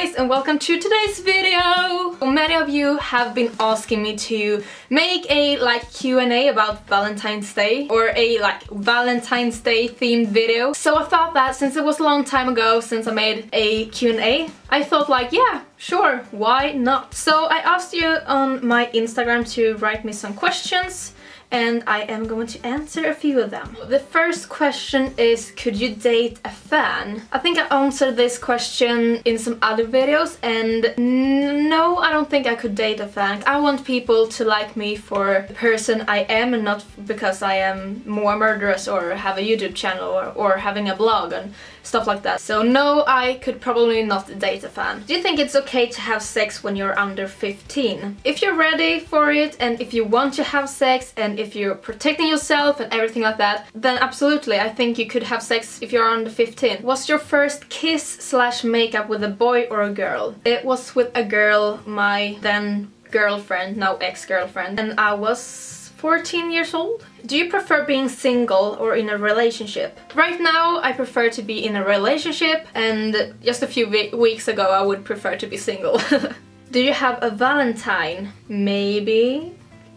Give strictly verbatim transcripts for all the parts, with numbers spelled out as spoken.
guys, and welcome to today's video! Many of you have been asking me to make a like Q and A about Valentine's Day, or a like Valentine's Day themed video. So I thought that since it was a long time ago since I made a Q and A, I thought like, yeah, sure, why not? So I asked you on my Instagram to write me some questions, and I am going to answer a few of them. The first question is, could you date a fan? I think I answered this question in some other videos, and no, I don't think I could date a fan. I want people to like me for the person I am, and not because I am more murderous or have a YouTube channel or, or having a blog and stuff like that. So no, I could probably not date a fan. Do you think it's okay to have sex when you're under fifteen? If you're ready for it, and if you want to have sex, and if you're protecting yourself and everything like that, then absolutely, I think you could have sex if you're under fifteen. Was your first kiss slash makeup with a boy or a girl? It was with a girl, my then girlfriend, now ex-girlfriend, and I was fourteen years old. Do you prefer being single or in a relationship? Right now I prefer to be in a relationship, and just a few we weeks ago I would prefer to be single. Do you have a Valentine? Maybe.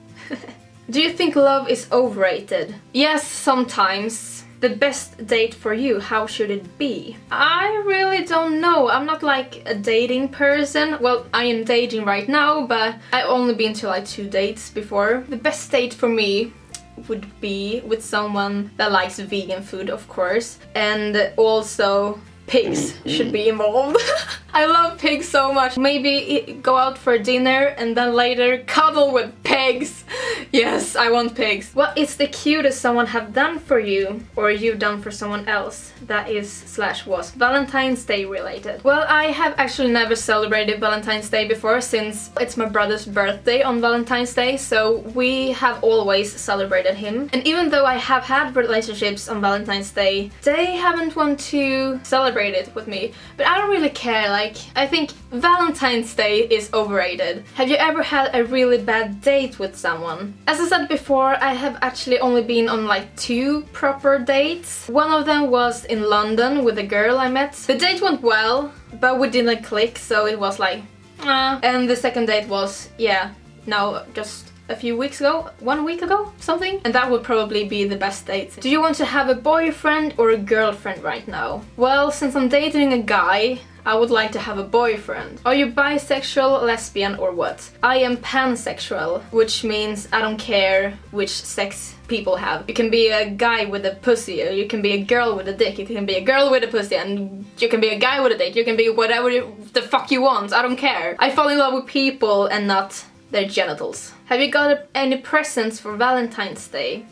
Do you think love is overrated? Yes, sometimes. The best date for you, how should it be? I really don't know. I'm not like a dating person. Well, I am dating right now, but I've only been to like two dates before. The best date for me would be with someone that likes vegan food, of course, and also pigs should be involved. I love pigs so much. Maybe go out for dinner and then later cuddle with pigs. Yes, I want pigs. What is the cutest someone have done for you, or you've done for someone else, that is slash was Valentine's Day related? Well, I have actually never celebrated Valentine's Day before, since it's my brother's birthday on Valentine's Day, so we have always celebrated him. And even though I have had relationships on Valentine's Day, they haven't wanted to celebrate it with me. But I don't really care. Like, I think Valentine's Day is overrated. Have you ever had a really bad date with someone? As I said before, I have actually only been on like two proper dates. One of them was in London with a girl I met. The date went well, but we didn't click, so it was like, ah. And the second date was, yeah, now just a few weeks ago, one week ago, something, and that would probably be the best date. Do you want to have a boyfriend or a girlfriend right now? Well, since I'm dating a guy, I would like to have a boyfriend. Are you bisexual, lesbian, or what? I am pansexual, which means I don't care which sex people have. You can be a guy with a pussy, or you can be a girl with a dick, you can be a girl with a pussy, and you can be a guy with a dick, you can be whatever the fuck you want, I don't care. I fall in love with people and not their genitals. Have you got any presents for Valentine's Day?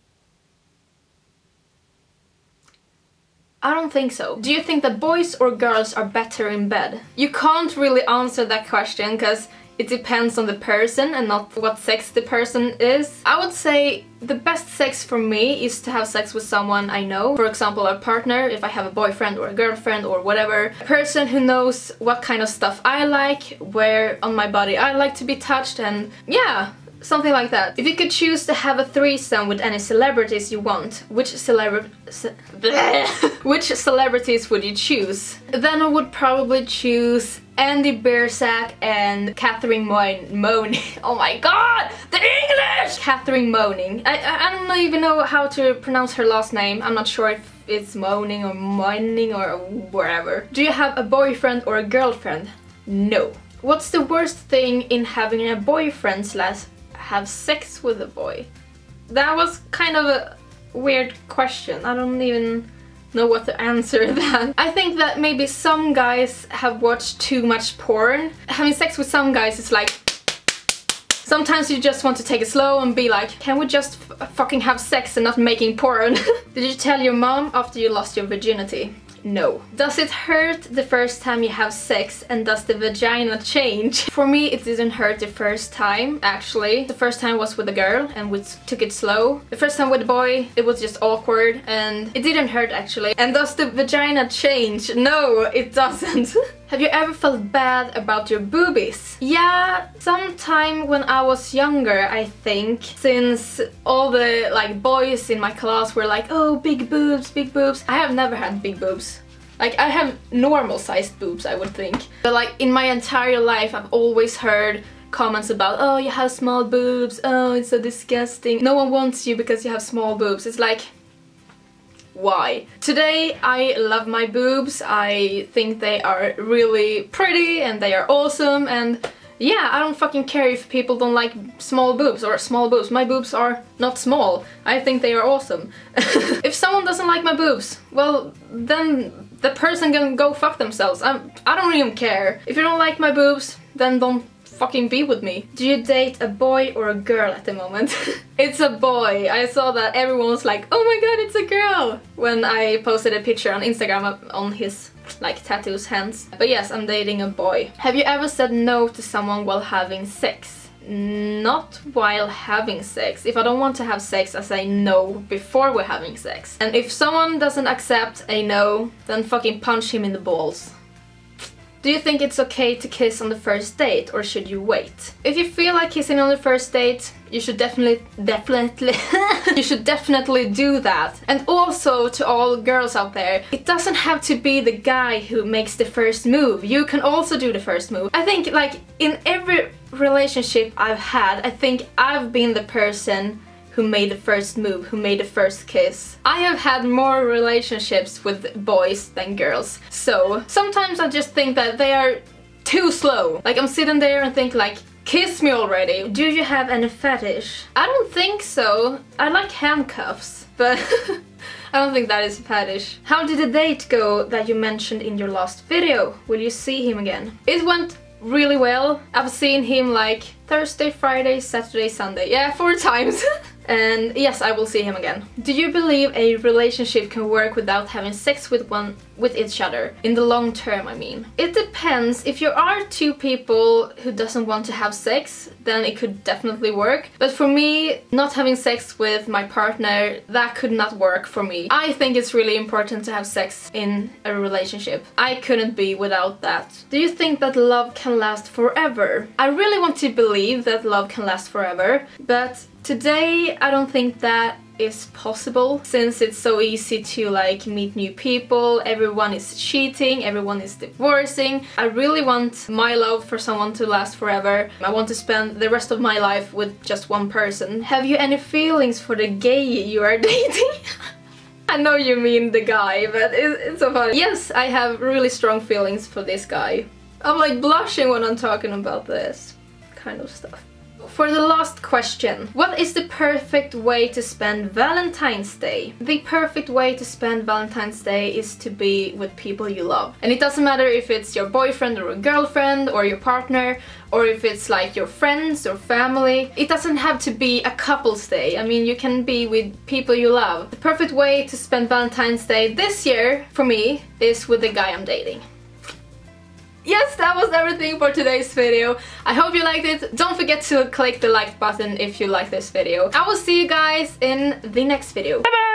I don't think so. Do you think that boys or girls are better in bed? You can't really answer that question because it depends on the person and not what sex the person is. I would say the best sex for me is to have sex with someone I know. For example, a partner, if I have a boyfriend or a girlfriend or whatever. A person who knows what kind of stuff I like, where on my body I like to be touched, and yeah, something like that. If you could choose to have a threesome with any celebrities you want, which celebra- ce which celebrities would you choose? Then I would probably choose Andy Biersack and Catherine Moaning. Oh my god! The English! Catherine Moaning. I, I, I don't even know how to pronounce her last name. I'm not sure if it's Moaning or Moaning or wherever. Do you have a boyfriend or a girlfriend? No. What's the worst thing in having a boyfriend slash have sex with a boy? That was kind of a weird question. I don't even know what to answer that. I think that maybe some guys have watched too much porn. Having sex with some guys is like, sometimes you just want to take it slow and be like, can we just f fucking have sex and not making porn? Did you tell your mom after you lost your virginity? No. Does it hurt the first time you have sex, and does the vagina change? For me, it didn't hurt the first time, actually. The first time was with a girl and we took it slow. The first time with a boy, it was just awkward and it didn't hurt actually. And does the vagina change? No, it doesn't. Have you ever felt bad about your boobies? Yeah, sometime when I was younger, I think, since all the like boys in my class were like, oh, big boobs, big boobs. I have never had big boobs. Like, I have normal sized boobs, I would think. But like, in my entire life, I've always heard comments about, oh, you have small boobs, oh, it's so disgusting. No one wants you because you have small boobs. It's like, why? Today, I love my boobs. I think they are really pretty and they are awesome, and yeah, I don't fucking care if people don't like small boobs or small boobs. My boobs are not small. I think they are awesome. If someone doesn't like my boobs, well, then the person can go fuck themselves. I'm, I don't even care. If you don't like my boobs, then don't fucking be with me. Do you date a boy or a girl at the moment? It's a boy. I saw that everyone was like, oh my god, it's a girl, when I posted a picture on Instagram on his like tattoos hands. But yes, I'm dating a boy. Have you ever said no to someone while having sex? Not while having sex. If I don't want to have sex, I say no before we're having sex. And if someone doesn't accept a no, then fucking punch him in the balls. Do you think it's okay to kiss on the first date, or should you wait? If you feel like kissing on the first date, you should definitely, definitely, you should definitely do that. And also, to all girls out there, it doesn't have to be the guy who makes the first move. You can also do the first move. I think, like, in every relationship I've had, I think I've been the person who made the first move, who made the first kiss. I have had more relationships with boys than girls, so sometimes I just think that they are too slow. Like, I'm sitting there and think like, kiss me already. Do you have any fetish? I don't think so. I like handcuffs, but I don't think that is a fetish. How did the date go that you mentioned in your last video? Will you see him again? It went really well. I've seen him like Thursday, Friday, Saturday, Sunday. Yeah, four times. And yes, I will see him again. Do you believe a relationship can work without having sex with one with each other? In the long term, I mean. It depends. If you are two people who doesn't want to have sex, then it could definitely work. But for me, not having sex with my partner, that could not work for me. I think it's really important to have sex in a relationship. I couldn't be without that. Do you think that love can last forever? I really want to believe that love can last forever, but today, I don't think that is possible, since it's so easy to like meet new people, everyone is cheating, everyone is divorcing. I really want my love for someone to last forever. I want to spend the rest of my life with just one person. Have you any feelings for the gay you are dating? I know you mean the guy, but it's so funny. Yes, I have really strong feelings for this guy. I'm like blushing when I'm talking about this kind of stuff. For the last question, what is the perfect way to spend Valentine's Day? The perfect way to spend Valentine's Day is to be with people you love. And it doesn't matter if it's your boyfriend or a girlfriend or your partner, or if it's like your friends or family. It doesn't have to be a couple's day. I mean, you can be with people you love. The perfect way to spend Valentine's Day this year, for me, is with the guy I'm dating. Yes, that was everything for today's video. I hope you liked it. Don't forget to click the like button if you like this video. I will see you guys in the next video. Bye bye!